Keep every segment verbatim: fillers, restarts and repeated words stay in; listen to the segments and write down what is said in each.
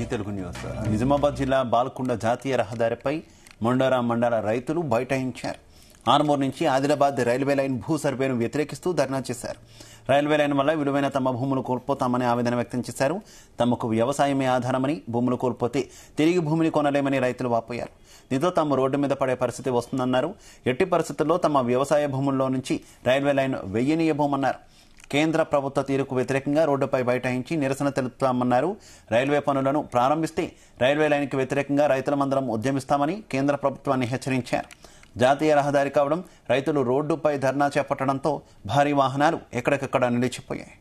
G Telugu news. Nizamabad జిల్లా బాల్కొండ జాతీయ రహదారిపై మొండారా మండల రైతులు బైఠాయించారు. ఆర్మూర్ నుంచి ఆదిలాబాద్ రైల్వే లైన్ భూ సర్వేను వ్యతిరేకిస్తూ ధర్నా చేశారు. రైల్వే లైన్ వల్ల విలువైన తమ భూములు కోల్పోతామని ఆవేదన వ్యక్తం చేశారు. తమకు వ్యవసాయమే ఆధారమని, భూములు కోల్పోతే తిరిగి భూమిని కొనలేమని రైతులు వాపోయారు. దీంతో తాము రోడ్డు మీద పడే పరిస్థితి వస్తుందన్నారు. ఎట్టి పరిస్థితుల్లో తమ వ్యవసాయ భూముల్లో నుంచి రైల్వే లైన్ వెయ్యనీయబోమన్నారు. కేంద్ర ప్రభుత్వ తీరుకు వ్యతిరేకంగా రోడ్డుపై బైఠాయించి నిరసన తెలుపుతామన్నారు. రైల్వే పనులను ప్రారంభిస్తే రైల్వే లైన్కి వ్యతిరేకంగా రైతులమందరం ఉద్యమిస్తామని కేంద్ర ప్రభుత్వాన్ని హెచ్చరించారు. జాతీయ రహదారి కావడం రైతులు రోడ్డుపై ధర్నా చేపట్టడంతో భారీ వాహనాలు ఎక్కడికక్కడ నిలిచిపోయాయి.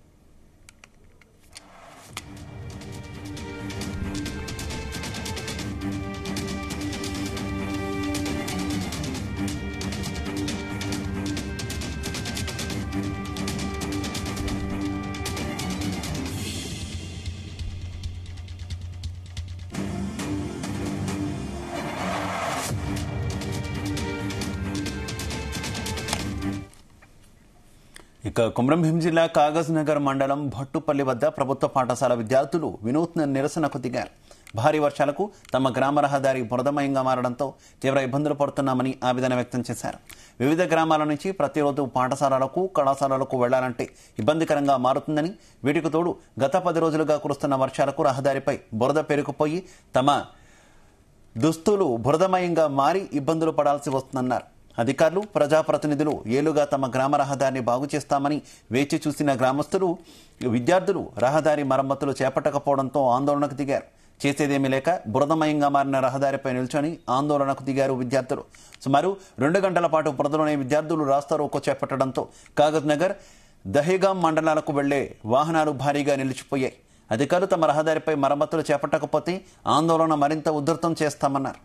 ఇక కొమరంభీం జిల్లా కాగజ్ నగర్ మండలం భట్టుపల్లి వద్ద ప్రభుత్వ పాఠశాల విద్యార్థులు వినూత్న నిరసనకు దిగారు. భారీ వర్షాలకు తమ గ్రామ రహదారి బురదమయంగా మారడంతో తీవ్ర ఇబ్బందులు పడుతున్నామని ఆవేదన వ్యక్తం చేశారు. వివిధ గ్రామాల నుంచి ప్రతిరోజు పాఠశాలలకు, కళాశాలలకు వెళ్లాలంటే ఇబ్బందికరంగా మారుతుందని, వీటికి తోడు గత పది రోజులుగా కురుస్తున్న వర్షాలకు రహదారిపై బురద పెరిగిపోయి తమ దుస్తులు బురదమయంగా మారి ఇబ్బందులు పడాల్సి వస్తుందన్నారు. అధికారులు, ప్రజాప్రతినిధులు ఏలుగా తమ గ్రామ రహదారిని బాగు చేస్తామని వేచి చూసిన గ్రామస్తులు, విద్యార్థులు రహదారి మరమ్మతులు చేపట్టకపోవడంతో ఆందోళనకు దిగారు. చేసేదేమీ లేక బురదమయంగా మారిన రహదారిపై నిల్చొని ఆందోళనకు దిగారు విద్యార్థులు. సుమారు రెండు గంటల పాటు బురదలోనే విద్యార్థులు రాస్తారోకో చేపట్టడంతో కాగజ్ నగర్, దహేగాం మండలాలకు వెళ్లే వాహనాలు భారీగా నిలిచిపోయాయి. అధికారులు తమ రహదారిపై మరమ్మతులు చేపట్టకపోతే ఆందోళన మరింత ఉధృతం చేస్తామన్నారు.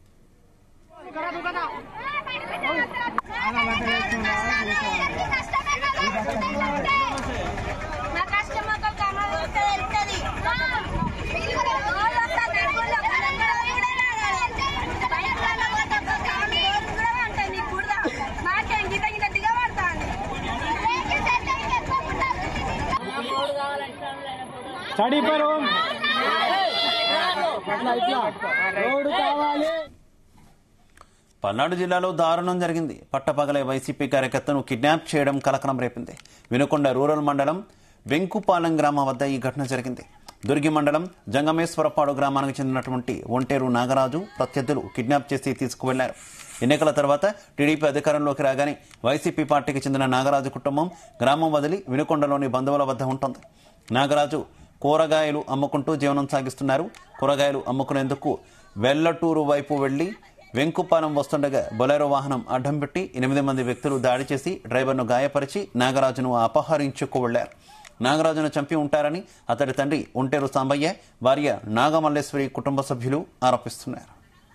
పల్నాడు జిల్లాలో దారుణం జరిగింది. పట్టపగలే వైసీపీ కార్యకర్తను కిడ్నాప్ చేయడం కలకలం రేపింది. వినుకొండ రూరల్ మండలం వెంకుపాలెం గ్రామం వద్ద ఈ ఘటన జరిగింది. దుర్గి మండలం జంగమేశ్వరపాడు గ్రామానికి చెందినటువంటి ఒంటేరు నాగరాజు ప్రత్యర్థులు కిడ్నాప్ చేసి తీసుకువెళ్లారు. ఎన్నికల తర్వాత టీడీపీ అధికారంలోకి రాగానే వైసీపీ పార్టీకి చెందిన నాగరాజు కుటుంబం గ్రామం వదిలి వినుకొండలోని బంధువుల వద్ద ఉంటుంది. నాగరాజు కూరగాయలు అమ్ముకుంటూ జీవనం సాగిస్తున్నారు. కూరగాయలు అమ్ముకునేందుకు వెల్లటూరు వైపు వెళ్లి వెంకుపాలెం వస్తుండగా బొలెరో వాహనం అడ్డం పెట్టి ఎనిమిది మంది వ్యక్తులు దాడి చేసి డ్రైవర్ను గాయపరిచి నాగరాజును అపహరించుకు వెళ్లారు. నాగరాజును చంపి ఉంటారని అతడి తండ్రి ఒంటేరు సాంబయ్య, భార్య నాగమల్లేశ్వరి కుటుంబ సభ్యులు ఆరోపిస్తున్నారు.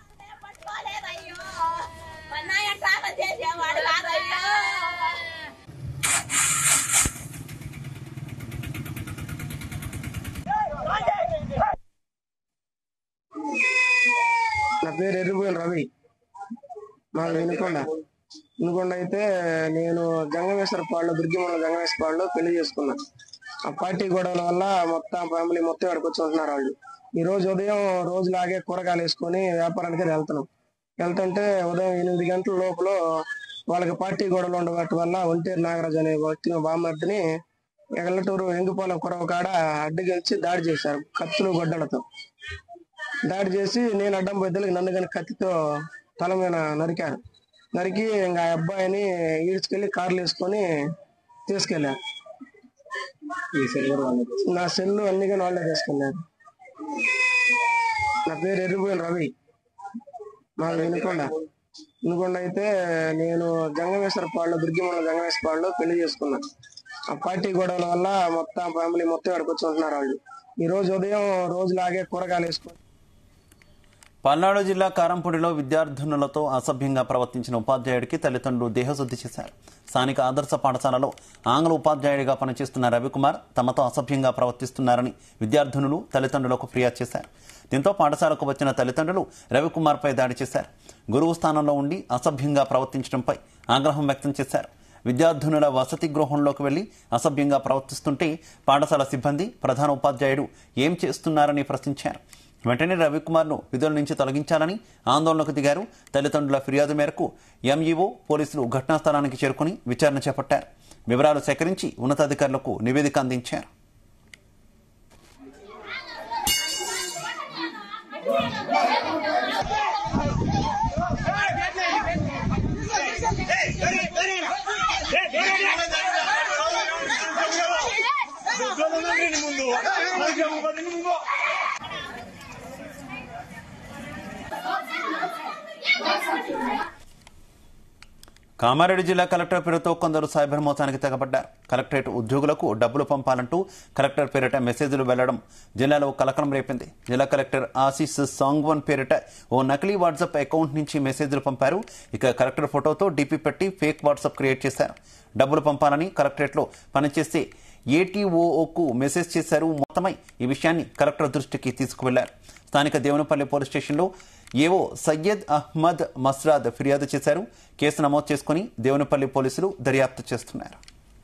నా పేరు ఎర్రిపోయిన రవి, మా వినుకొండ వినుకొండ అయితే నేను జంగమేశ్వరపాడులో, దుర్గిమల జంగమేశ్వరపాడులో పెళ్లి చేసుకున్నా. ఆ పార్టీ గొడవల వల్ల మొత్తం ఫ్యామిలీ మొత్తం ఇక్కడికి వచ్చి ఉంటున్నారు. వాళ్ళు ఈ రోజు ఉదయం రోజులాగే కూరగాయలు వేసుకొని వ్యాపారానికి వెళ్తున్నాం. వెళ్తుంటే ఉదయం ఎనిమిది గంటల లోపల వాళ్ళకి పార్టీ గొడవలు ఉండబట్టి వల్ల ఒంటేరు నాగరాజు అనే వ్యక్తి బామ్మర్దిని ఎగలటూరు వెంకుపాలెం కురవ కాడ అడ్డుగెలిచి దాడి చేశారు. కత్తులు, గొడ్డలతో దాడి చేసి నేను అడ్డం పోయేదానికి నన్ను కానీ కత్తితో తల మీద నరికారు. నరికి ఇంకా ఆ అబ్బాయిని ఈడ్చుకెళ్ళి కార్లు వేసుకొని తీసుకెళ్లారు. నా సెల్లు అన్ని కానీ వాళ్ళే తీసుకెళ్లారు. నా పేరు ఎర్రిపోయిన రవి, మా వినుకొండ వినుకొండ అయితే నేను జంగమేశ్వరపాడులో, దుర్గిమల జంగమేశ్వరపాడులో పెళ్లి చేసుకున్నా. ఆ పార్టీ గొడవల వల్ల మొత్తం ఫ్యామిలీ మొత్తం ఇక్కడికి వచ్చి ఉంటున్నారు. వాళ్ళు ఈ రోజు ఉదయం రోజులాగే కూరగాయలు వేసుకొని. పల్నాడు జిల్లా కారంపూడిలో విద్యార్థినులతో అసభ్యంగా ప్రవర్తించిన ఉపాధ్యాయుడికి తల్లిదండ్రులు దేహశుద్ధి చేశారు. స్థానిక ఆదర్శ పాఠశాలలో ఆంగ్ల ఉపాధ్యాయుడిగా పనిచేస్తున్న రవికుమార్ తమతో అసభ్యంగా ప్రవర్తిస్తున్నారని విద్యార్థినులు తల్లిదండ్రులకు ఫిర్యాదు చేశారు. దీంతో పాఠశాలకు వచ్చిన తల్లిదండ్రులు రవికుమార్పై దాడి చేశారు. గురువు స్థానంలో ఉండి అసభ్యంగా ప్రవర్తించడంపై ఆగ్రహం వ్యక్తం చేశారు. విద్యార్థినుల వసతి గృహంలోకి వెళ్లి అసభ్యంగా ప్రవర్తిస్తుంటే పాఠశాల సిబ్బంది ప్రధాన ఉపాధ్యాయుడు ఏం చేస్తున్నారని ప్రశ్నించారు. వెంటనే రవికుమార్ను విధుల నుంచి తొలగించాలని ఆందోళనకు దిగారు. తల్లిదండ్రుల ఫిర్యాదు మేరకు ఎంఈఓ పోలీసులు ఘటనా స్థలానికి చేరుకుని విచారణ చేపట్టారు. వివరాలు సేకరించి ఉన్నతాధికారులకు నివేదిక అందించారు. కామారెడ్డి జిల్లా కలెక్టర్ పేరుతో కొందరు సైబర్ మోసానికి తెగబడ్డారు. కలెక్టరేట్ ఉద్యోగులకు డబ్బులు పంపాలంటూ కలెక్టర్ పేరిట మెసేజ్లు వెళ్లడం జిల్లాలో కలకలం రేపింది. జిల్లా కలెక్టర్ ఆశీస్ సాంగ్వన్ పేరిట ఓ నకిలీ వాట్సాప్ అకౌంట్ నుంచి మెసేజ్లు పంపారు. ఇక కలెక్టర్ ఫోటోతో డీపీ పెట్టి ఫేక్ వాట్సాప్ క్రియేట్ చేశారు. డబ్బులు పంపాలని కలెక్టరేట్లో పనిచేసే ఏటీఓకు మెసేజ్ చేశారు. మొత్తమై ఈ విషయాన్ని కలెక్టర్ దృష్టికి తీసుకువెళ్లారు. స్థానిక దేవునపల్లి పోలీస్ స్టేషన్లో ఏవో సయ్యద్ అహ్మద్ మస్రాద్ ఫిర్యాదు చేశారు. కేసు నమోదు చేసుకుని దేవునపల్లి పోలీసులు దర్యాప్తు చేస్తున్నారు.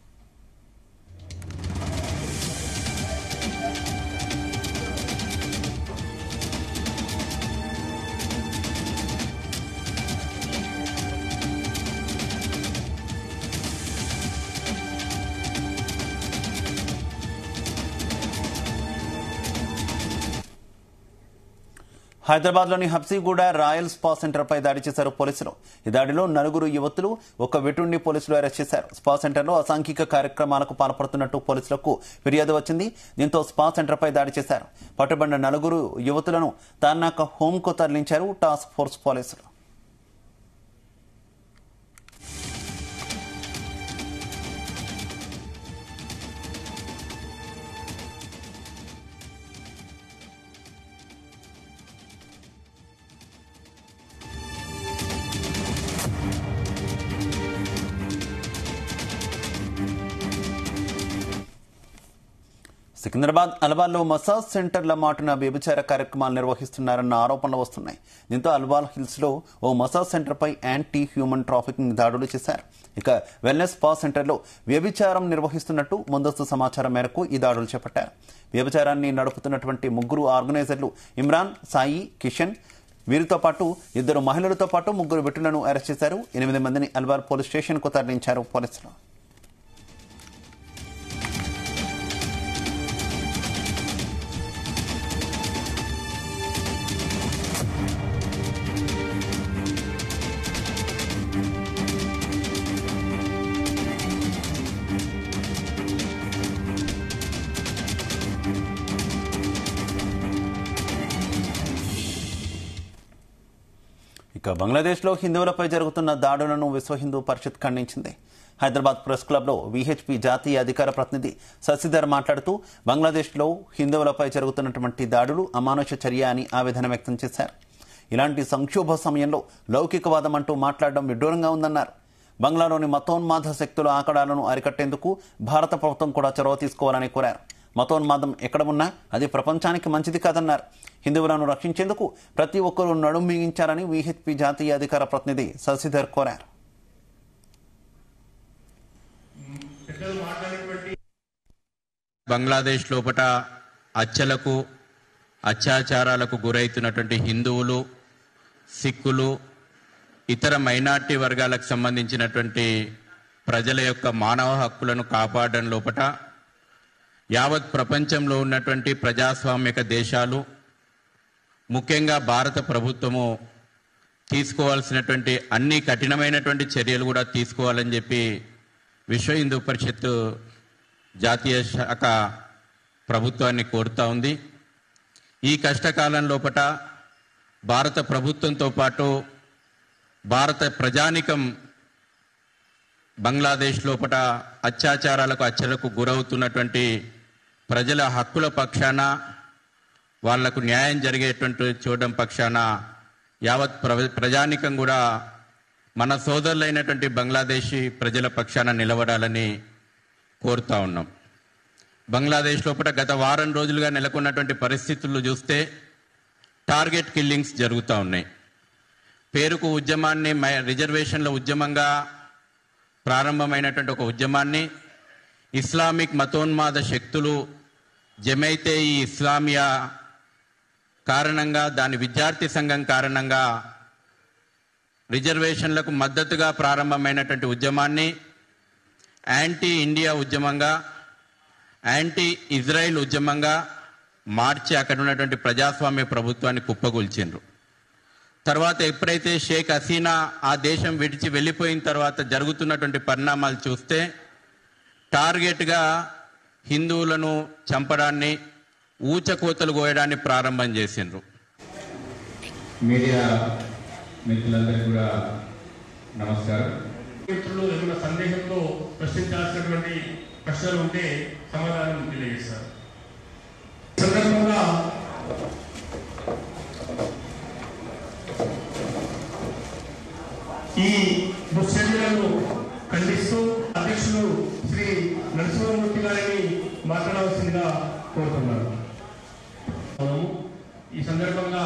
హైదరాబాద్లోని హబ్సీగూడ రాయల్ స్పా సెంటర్పై దాడి చేశారు పోలీసులు. ఈ దాడిలో నలుగురు యువతులు, ఒక వెటుడిని పోలీసులు అరెస్ట్ చేశారు. స్పా సెంటర్లో అసాంఘిక కార్యక్రమాలకు పాల్పడుతున్నట్టు పోలీసులకు ఫిర్యాదు వచ్చింది. దీంతో స్పా సెంటర్పై దాడి చేశారు. పట్టుబడిన నలుగురు యువతులను తార్నాక హోంకు తరలించారు టాస్క్ ఫోర్స్ పోలీసులు. సికింద్రాబాద్ అల్వాల్లో మసాజ్ సెంటర్ల మాటున వ్యభిచార కార్యక్రమాలు నిర్వహిస్తున్నారన్న ఆరోపణలు వస్తున్నాయి. దీంతో అల్వాల్ హిల్స్ లో ఓ మసాజ్ సెంటర్పై యాంటీ హ్యూమన్ ట్రాఫికింగ్ దాడులు చేశారు. ఇక వెల్నెస్ స్పా సెంటర్లో వ్యభిచారం నిర్వహిస్తున్నట్టు ముందస్తు సమాచారం మేరకు ఈ దాడులు చేపట్టారు. వ్యభిచారాన్ని నడుపుతున్నటువంటి ముగ్గురు ఆర్గనైజర్లు ఇమ్రాన్, సాయి, కిషన్, వీరితో పాటు ఇద్దరు మహిళలతో పాటు ముగ్గురు వ్యక్తులను అరెస్ట్ చేశారు. ఎనిమిది మందిని అల్వాల్ పోలీస్ స్టేషన్ కు తరలించారు పోలీసులు. ఇక బంగ్లాదేశ్లో హిందువులపై జరుగుతున్న దాడులను విశ్వ హిందూ పరిషత్ ఖండించింది. హైదరాబాద్ ప్రెస్ క్లబ్లో వీహెచ్పీ జాతీయ అధికార ప్రతినిధి శశిధర్ మాట్లాడుతూ బంగ్లాదేశ్లో హిందువులపై జరుగుతున్నటువంటి దాడులు అమానుష చర్య అని ఆవేదన వ్యక్తం చేశారు. ఇలాంటి సంక్షోభ సమయంలో లౌకికవాదం అంటూ మాట్లాడడం విడ్డూరంగా ఉందన్నారు. బంగ్లాలోని మతోన్మాద శక్తుల ఆకడాలను అరికట్టేందుకు భారత ప్రభుత్వం కూడా చొరవ తీసుకోవాలని కోరారు. మతోన్మాదం ఎక్కడ ఉన్నా అది ప్రపంచానికి మంచిది కాదన్నారు. హిందువులను రక్షించేందుకు ప్రతి ఒక్కరూ నడుం బిగించాలని వీహెచ్పీ జాతీయ అధికార ప్రతినిధి శశిధర్ కోరారు. బంగ్లాదేశ్ లోపట హత్యలకు అత్యాచారాలకు గురైతున్నటువంటి హిందువులు, సిక్కులు, ఇతర మైనార్టీ వర్గాలకు సంబంధించినటువంటి ప్రజల యొక్క మానవ హక్కులను కాపాడడం లోపట యావత్ ప్రపంచంలో ఉన్నటువంటి ప్రజాస్వామిక దేశాలు, ముఖ్యంగా భారత ప్రభుత్వము తీసుకోవాల్సినటువంటి అన్ని కఠినమైనటువంటి చర్యలు కూడా తీసుకోవాలని చెప్పి విశ్వ హిందూ పరిషత్ జాతీయ శాఖ ప్రభుత్వాన్ని కోరుతా ఉంది. ఈ కష్టకాలం లోపట భారత ప్రభుత్వంతో పాటు భారత ప్రజానికం బంగ్లాదేశ్ లోపట అత్యాచారాలకు హత్యలకు గురవుతున్నటువంటి ప్రజల హక్కుల పక్షాన, వాళ్లకు న్యాయం జరిగేటువంటి చూడడం పక్షాన యావత్ ప్రజానికం కూడా మన సోదరులైనటువంటి బంగ్లాదేశీ ప్రజల పక్షాన నిలబడాలని కోరుతా ఉన్నాం. బంగ్లాదేశ్ లోపల గత వారం రోజులుగా నెలకొన్నటువంటి పరిస్థితులు చూస్తే టార్గెట్ కిల్లింగ్స్ జరుగుతూ ఉన్నాయి. పేరుకు ఉద్యమాన్ని రిజర్వేషన్ల ఉద్యమంగా ప్రారంభమైనటువంటి ఒక ఉద్యమాన్ని ఇస్లామిక్ మతోన్మాద శక్తులు జమైతే ఈ ఇస్లామియా కారణంగా దాని విద్యార్థి సంఘం కారణంగా రిజర్వేషన్లకు మద్దతుగా ప్రారంభమైనటువంటి ఉద్యమాన్ని యాంటీ ఇండియా ఉద్యమంగా యాంటీ ఇజ్రాయిల్ ఉద్యమంగా మార్చి అక్కడ ఉన్నటువంటి ప్రజాస్వామ్య ప్రభుత్వాన్ని కుప్పగొల్చిండ్రు. తర్వాత ఎప్పుడైతే షేక్ హసీనా ఆ దేశం విడిచి వెళ్ళిపోయిన తర్వాత జరుగుతున్నటువంటి పరిణామాలు చూస్తే టార్గెట్గా హిందువులను చంపడాన్ని ఊచకోతలు కోయడాన్ని ప్రారంభం చేసిండ్రు. మీడియా మిత్రులందరికీ కూడా నమస్కారం. మిత్రులు ఏమైనా సందేహంతో ప్రశ్నించాల్సినటువంటి ప్రశ్నలు ఉంటే సమాధానం తెలియజేస్తారు. సందర్భంగా ఈ దుశ్చర్యలను ఖండిస్తూ అధ్యక్షులు శ్రీ నరసింహమూర్తి గారిని మాట్లాడవలసిందిగా కోరుతున్నారు. ఈ సందర్భంగా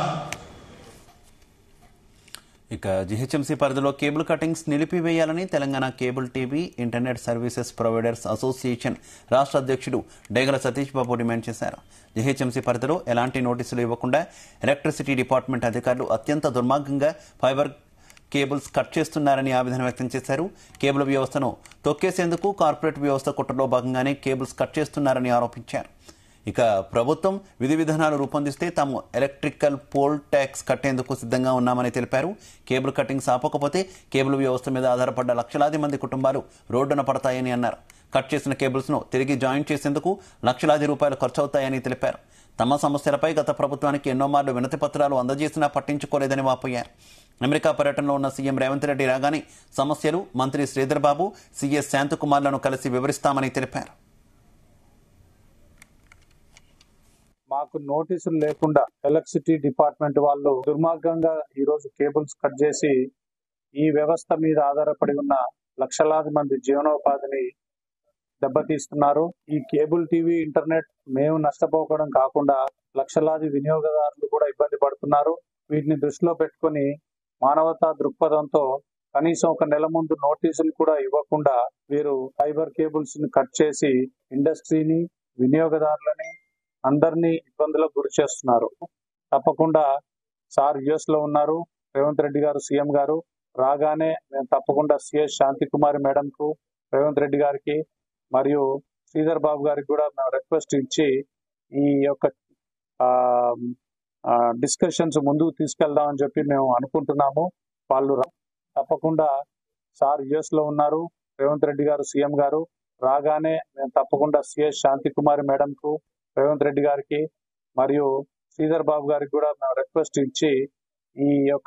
ఇక జీహెచ్ఎంసీ పరిధిలో కేబుల్ కటింగ్స్ నిలిపివేయాలని Telangana cable TV internet services providers association రాష్ట్ర అధ్యక్షుడు డేగల సతీష్ బాబు డిమాండ్ చేశారు. జీహెచ్ఎంసీ పరిధిలో ఎలాంటి నోటీసులు ఇవ్వకుండా ఎలక్ట్రిసిటీ డిపార్ట్మెంట్ అధికారులు అత్యంత దుర్మార్గంగా ఫైబర్ కేబుల్స్ కట్ చేస్తున్నారని ఆవేదన వ్యక్తం చేశారు. కేబుల్ వ్యవస్థను తొక్కేసేందుకు కార్పొరేట్ వ్యవస్థ కుట్రలో భాగంగానే కేబుల్స్ కట్ చేస్తున్నారని ఆరోపించారు. ఇక ప్రభుత్వం విధి విధానాలు రూపొందిస్తే తాము ఎలక్ట్రికల్ పోల్ ట్యాక్స్ కట్టేందుకు సిద్ధంగా ఉన్నామని తెలిపారు. కేబుల్ కటింగ్స్ ఆపకపోతే కేబుల్ వ్యవస్థ మీద ఆధారపడ్డ లక్షలాది మంది కుటుంబాలు రోడ్డున పడతాయని అన్నారు. కట్ చేసిన కేబుల్స్ను తిరిగి జాయిన్ చేసేందుకు లక్షలాది రూపాయలు ఖర్చవుతాయని తెలిపారు. తమ సమస్యలపై గత ప్రభుత్వానికి ఎన్నో మార్లు వినతి పత్రాలు అందజేసినా పట్టించుకోలేదని వాపోయారు. అమెరికా పర్యటనలో ఉన్న సీఎం రేవంత్ రెడ్డి రాగానే సమస్యలు మంత్రి శ్రీధర్ బాబు, సీఎస్ శాంతకుమార్లను కలిసి వివరిస్తామని తెలిపారు. మాకు నోటీసులు లేకుండా ఎలక్ట్రిసిటీ డిపార్ట్మెంట్ వాళ్ళు దుర్మార్గంగా ఈ రోజు కేబుల్స్ కట్ చేసి ఈ వ్యవస్థ మీద ఆధారపడి ఉన్న లక్షలాది మంది జీవనోపాధిని దెబ్బతీస్తున్నారు. ఈ కేబుల్ టీవీ ఇంటర్నెట్ మేము నష్టపోవడం కాకుండా లక్షలాది వినియోగదారులు కూడా ఇబ్బంది పడుతున్నారు. వీటిని దృష్టిలో పెట్టుకుని మానవతా దృక్పథంతో కనీసం ఒక నెల ముందు నోటీసులు కూడా ఇవ్వకుండా వీరు ఫైబర్ కేబుల్స్ ని కట్ చేసి ఇండస్ట్రీని, వినియోగదారులని అందరినీ ఇబ్బందులకు గురి చేస్తున్నారు. తప్పకుండా సార్ యుఎస్ లో ఉన్నారు, రేవంత్ రెడ్డి గారు సీఎం గారు రాగానే మేము తప్పకుండా సిఎస్ శాంతికుమారి మేడం కు, రేవంత్ రెడ్డి గారికి మరియు శ్రీధర్ బాబు గారికి కూడా మేము రిక్వెస్ట్ ఇచ్చి ఈ యొక్క డిస్కషన్స్ ముందుకు తీసుకెళ్దామని చెప్పి మేము అనుకుంటున్నాము. వాళ్ళు తప్పకుండా సార్ యుఎస్ లో ఉన్నారు, రేవంత్ రెడ్డి గారు సీఎం గారు రాగానే మేము తప్పకుండా సిఎస్ శాంతికుమారి మేడం కు, రేవంత్ రెడ్డి గారికి మరియు శ్రీధర్ బాబు గారికి కూడా మేము రిక్వెస్ట్ ఇచ్చి ఈ యొక్క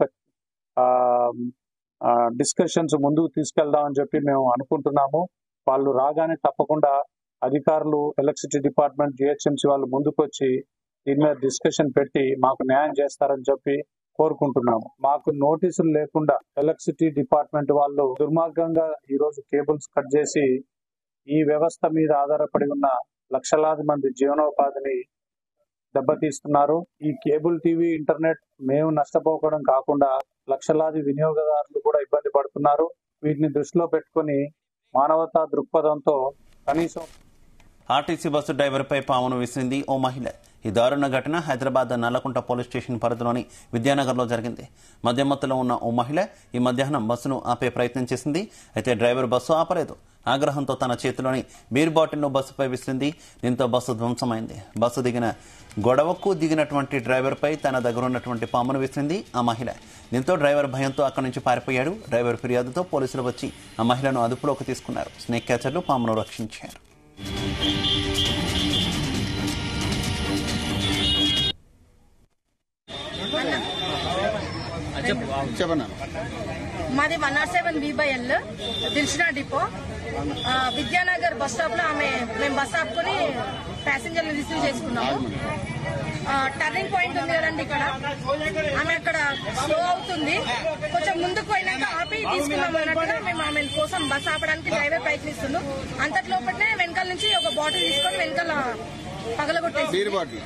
డిస్కషన్స్ ముందుకు తీసుకెళ్దామని చెప్పి మేము అనుకుంటున్నాము. వాళ్ళు రాగానే తప్పకుండా అధికారులు, ఎలక్ట్రిసిటీ డిపార్ట్మెంట్, జిహెచ్ఎంసీ వాళ్ళు ముందుకు వచ్చి దీని మీద డిస్కషన్ పెట్టి మాకు న్యాయం చేస్తారని చెప్పి కోరుకుంటున్నాము. మాకు నోటీసులు లేకుండా ఎలక్ట్రిసిటీ డిపార్ట్మెంట్ వాళ్ళు దుర్మార్గంగా ఈ రోజు కేబుల్స్ కట్ చేసి ఈ వ్యవస్థ మీద ఆధారపడి ఉన్న లక్షలాది మంది జీవనోపాధిని దెబ్బతీస్తున్నారు. ఈ కేబుల్ టీవీ ఇంటర్నెట్ మేము నష్టపోవడం కాకుండా లక్షలాది వినియోగదారులు కూడా ఇబ్బంది పడుతున్నారు. వీటిని దృష్టిలో పెట్టుకుని మానవతా దృక్పథంతో కనీసం ఆర్టీసీ బస్సు డ్రైవర్పై పామును విసిరింది ఓ మహిళ. ఈ దారుణ ఘటన హైదరాబాద్ నల్లకుంట పోలీస్ స్టేషన్ పరిధిలోని విద్యానగర్లో జరిగింది. మధ్యమత్తులో ఉన్న ఓ మహిళ ఈ మధ్యాహ్నం బస్సును ఆపే ప్రయత్నం చేసింది. అయితే డ్రైవర్ బస్సు ఆపలేదు. ఆగ్రహంతో తన చేతిలోని బీర్ బాటిల్ను బస్సుపై విసిరింది. దీంతో బస్సు ధ్వంసమైంది. బస్సు దిగిన గొడవకు దిగినటువంటి డ్రైవర్పై తన దగ్గర ఉన్నటువంటి పామును విసిరింది ఆ మహిళ. దీంతో డ్రైవర్ భయంతో అక్కడి నుంచి పారిపోయాడు. డ్రైవర్ ఫిర్యాదుతో పోలీసులు వచ్చి ఆ మహిళను అదుపులోకి తీసుకున్నారు. స్నేక్ క్యాచర్లు పామును రక్షించారు. మాది one nought seven B by L దిల్షనా డిపో విద్యానగర్ బస్ స్టాప్ లో ఆమె మేము బస్ ఆపుకొని ప్యాసింజర్లు రిసీవ్ చేసుకున్నాము. టర్నింగ్ పాయింట్ ఉంది కదండి, ఇక్కడ ఆమె అక్కడ స్లో అవుతుంది. కొంచెం ముందుకు పోయినాక ఆపి తీసుకున్నాం అన్నట్టుగా మేము ఆమె కోసం బస్ ఆపడానికి డ్రైవర్ ప్రయత్నిస్తున్నాం. అంతట్లోపటే వెనకాల నుంచి ఒక బాటిల్ తీసుకొని వెనకాల పగలగొట్టేసి బీర్ బాటిల్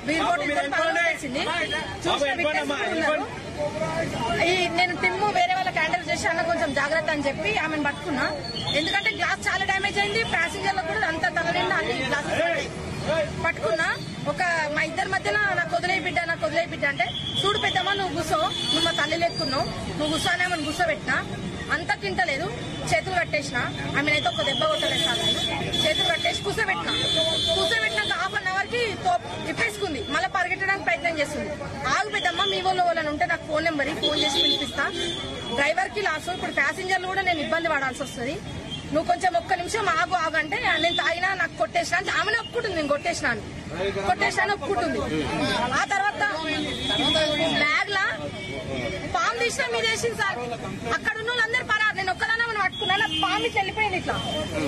పగలగొట్టేసింది. చూసిన విట్నెస్ ఉన్నారు. ఈ నేను టిమ్ము వేరే వాళ్ళ క్యాండిల్ కొట్టేసి అన్న కొంచెం జాగ్రత్త అని చెప్పి ఆమెను పట్టుకున్నా. ఎందుకంటే గ్లాస్ చాలా డ్యామేజ్ అయింది, ప్యాసింజర్లకు కూడా అంత తల నిండా అన్ని గ్లాసెస్ పట్టుకున్నా. ఒక మా ఇద్దరి మధ్యన నాకు వదిలే బిడ్డ నాకు వదిలే బిడ్డ అంటే, చూడు పెద్దమ్మా నువ్వు కూర్చో, నువ్వు మా తల్లి లేకున్నావు, నువ్వు కూర్చోనే మనం కూర్చోబెట్టినా. అంతా తింటలేదు, చేతులు కట్టేసిన. ఆమె అయితే ఒక దెబ్బ కొట్టలేదు సార్, చేతులు కట్టేసి కూర్చోబెట్టినా. కూర్చోబెట్టినాక హాఫ్ అన్ అవర్ కి ఇప్పేసుకుంది, మళ్ళీ పరిగెట్టడానికి ప్రయత్నం చేస్తుంది. ఆగు పెద్దమ్మా, మీ వాళ్ళు వాళ్ళని ఉంటే నాకు ఫోన్ నెంబర్ ఫోన్ చేసి పిలిపిస్తా. డ్రైవర్ కి లాస్, ఇప్పుడు ప్యాసింజర్లు కూడా నేను ఇబ్బంది పడాల్సి వస్తుంది, నువ్వు కొంచెం ఒక్క నిమిషం ఆగు ఆగంటే నేను తాగినా నాకు కొట్టేసిన అంటే ఆమెనే ఒప్పుకుంటుంది, నేను కొట్టేసినా కొట్టేసినా ఒప్పుకుంటుంది. ఆ తర్వాత బ్యాగ్ లా పాము తీసినా మీరు వేసింది సార్, అక్కడ ఉన్న వాళ్ళందరూ పరారు, నేను ఒక్కదానా మనం పట్టుకున్నా, పాము ఇట్లా వెళ్ళిపోయింది, ఇట్లా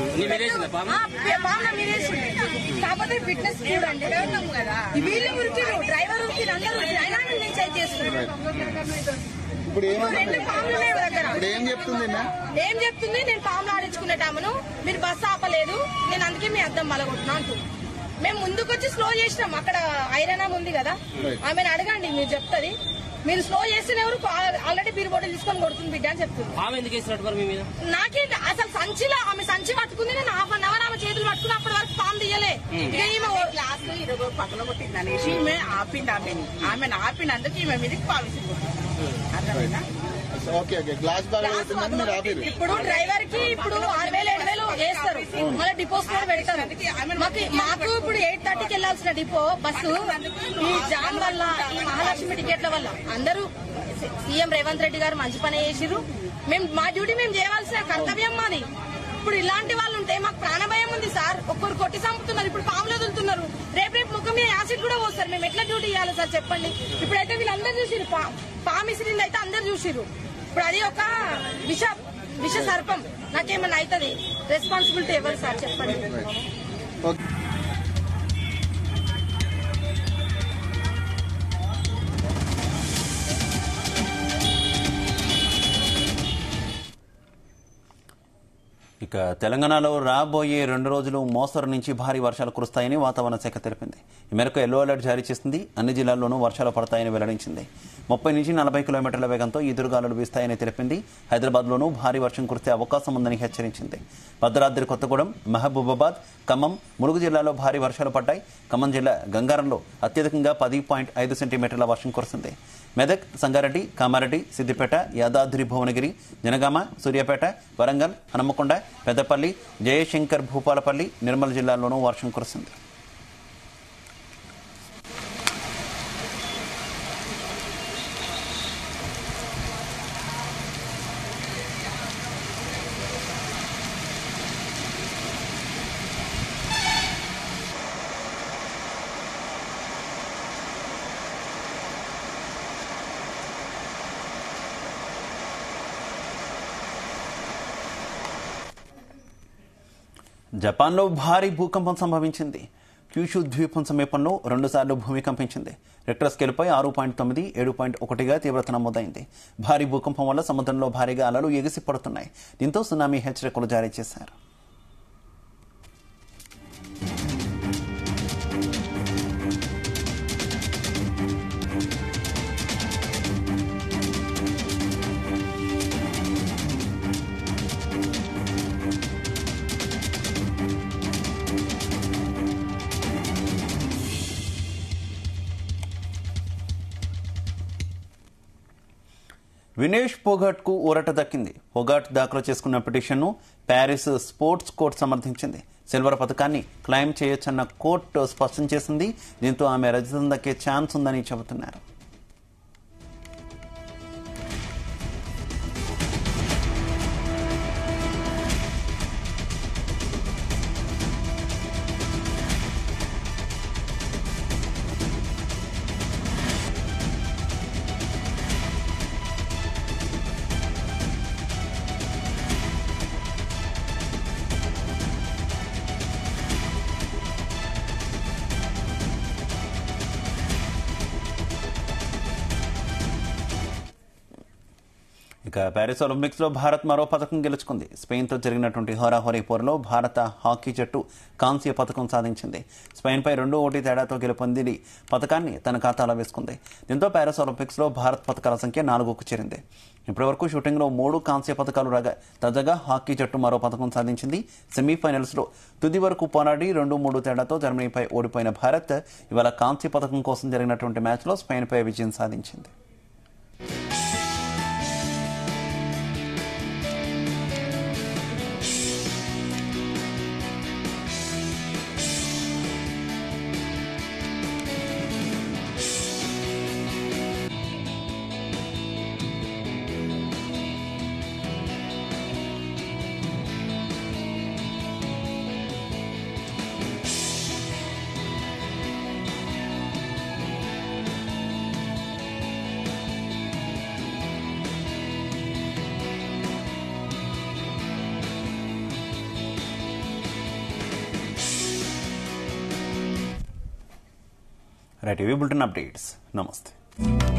పాము మీరు వేసింది. కాకపోతే ఫిట్నెస్ చూడండి, వీళ్ళు ఉరికిరు, డ్రైవర్ ఉరికిరు, అందరూ ఉరికిరు, అయినా నేను చేంజ్ చేసుకున్నాను. రెండు పాములు ఉన్నాయి దగ్గర. ఏం చెప్తుంది ఏం చెప్తుంది నేను పాములు ఆడించుకునేటామను, మీరు బస్సు ఆపలేదు, నేను అందుకే మీ అద్దం మలగొట్టినా అంటుంది. మేము ముందుకు వచ్చి స్లో చేసినాం, అక్కడ ఐరన్ ఉంది కదా, ఆమెను అడగండి మీరు చెప్తుంది. మీరు స్లో చేసిన ఎవరు ఆల్రెడీ బీర్ బాటిల్ తీసుకొని కొడుతుంది బిడ్డ అని చెప్తుంది. నాకే అసలు సంచిలో ఆమె సంచి పట్టుకుంది, నేను హాఫ్ అన్ అవర్ ఆమె చేతులు పట్టుకుని అప్పటి వరకు పాము తీయలే. గ్లాస్ ఇరవై పక్కన కొట్టింది అనేసి ఈమె ఆపింది, ఆమెని ఆమెను ఆపినందుకు ఈమె మీదకి పావిసింది. ఇప్పుడు డ్రైవర్ కి ఇప్పుడు ఆరు వేలు ఏడు వేలు వేస్తారు, మళ్ళీ డిపోస్ కూడా పెడతారు. మాకు ఇప్పుడు ఎయిట్ థర్టీకి వెళ్లాల్సిన డిపో బస్సు ఈ జామ్ వల్ల, ఈ మహాలక్ష్మి టికెట్ల వల్ల అందరూ సీఎం రేవంత్ రెడ్డి గారు మంచి పని చేసిరు. మేము మా డ్యూటీ మేము చేయవలసిన కర్తవ్యం మాది. ఇప్పుడు ఇలాంటి వాళ్ళు ఉంటే మాకు ప్రాణభయం ఉంది సార్, ఒక్కరు కొట్టి చంపుతున్నారు, ఇప్పుడు పాములు వదులుతున్నారు, రేపు రేపు ముఖం మీద యాసిడ్ కూడా పోస్తారు. మేము ఎట్లా డ్యూటీ చేయాలి సార్ చెప్పండి. ఇప్పుడైతే వీళ్ళందరూ చూసిరు, పాము ఇసిరింది అయితే అందరు చూసిరు. ఇప్పుడు అది ఒక విష విష సర్పం, నాకేమన్నా అవుతుంది, రెస్పాన్సిబిలిటీ ఎవరు సార్ చెప్పండి. ఇక తెలంగాణలో రాబోయే రెండు రోజులు మోస్తరు నుంచి భారీ వర్షాలు కురుస్తాయని వాతావరణ శాఖ తెలిపింది. ఈ మేరకు ఎల్లో అలర్ట్ జారీ చేసింది. అన్ని జిల్లాల్లోనూ వర్షాలు పడతాయని వెల్లడించింది. ముప్పై నుంచి నలభై కిలోమీటర్ల వేగంతో ఈదురుగాలులు వీస్తాయని తెలిపింది. హైదరాబాద్లోనూ భారీ వర్షం కురిసే అవకాశం ఉందని హెచ్చరించింది. భద్రాద్రి కొత్తగూడెం, మహబూబాబాద్, ఖమ్మం, ములుగు జిల్లాలో భారీ వర్షాలు పడ్డాయి. ఖమ్మం జిల్లా గంగారంలో అత్యధికంగా పది పాయింట్ ఐదు సెంటీమీటర్ల వర్షం కురిసింది. మెదక్, సంగారెడ్డి, కామారెడ్డి, సిద్దిపేట, యాదాద్రి భువనగిరి, జనగామ, సూర్యాపేట, వరంగల్, హనుమకొండ, పెద్దపల్లి, జయశంకర్ భూపాలపల్లి, నిర్మల్ జిల్లాల్లోనూ వర్షం కురిసింది. జపాన్లో భారీ భూకంపం సంభవించింది. క్యూషు ద్వీపం సమీపంలో రెండుసార్లు భూమి కంపించింది. రెక్టర్ స్కేల్పై ఆరు పాయింట్ తొమ్మిది ఏడు పాయింట్ ఒకటిగా తీవ్రత నమోదైంది. భారీ భూకంపం వల్ల సముద్రంలో భారీగా అలలు ఎగిసి పడుతున్నాయి. దీంతో సునామీ హెచ్చరికలు జారీ చేశారు. వినేష్ ఫోగాట్ కు ఊరట దక్కింది. ఫోగాట్ దాఖలు చేసుకున్న పిటిషన్ను ప్యారిస్ స్పోర్ట్స్ కోర్టు సమర్థించింది. సిల్వర్ పథకాన్ని క్లెయిమ్ చేయొచ్చన్న కోర్టు స్పష్టం చేసింది. దీంతో ఆమె రజతం దక్కే ఛాన్స్ ఉందని చెబుతున్నారు. ఇక ప్యారిస్ ఒలింపిక్స్ లో భారత్ మరో పథకం గెలుచుకుంది. స్పెయిన్ తో జరిగినటువంటి హోరాహోరీ పోరులో భారత హాకీ జట్టు కాంస్య పథకం సాధించింది. స్పెయిన్ పై రెండు ఒకటి తేడాతో గెలుపొంది పథకాన్ని తన ఖాతాలో వేసుకుంది. దీంతో ప్యారిస్ ఒలింపిక్స్ లో భారత్ పథకాల సంఖ్య నాలుగుకు చేరింది. ఇప్పటివరకు షూటింగ్ లో మూడు కాంస్య పథకాలు రాగా తాజాగా హాకీ జట్టు మరో పథకం సాధించింది. సెమీఫైనల్స్ లో తుది వరకు పోరాడి రెండు మూడు తేడాతో జర్మనీపై ఓడిపోయిన భారత్ ఇవాళ కాంస్య పథకం కోసం జరిగినటువంటి మ్యాచ్ లో స్పెయిన్ పై విజయం సాధించింది. రైట్, ఇవి బులెటిన్ అప్డేట్స్. నమస్తే.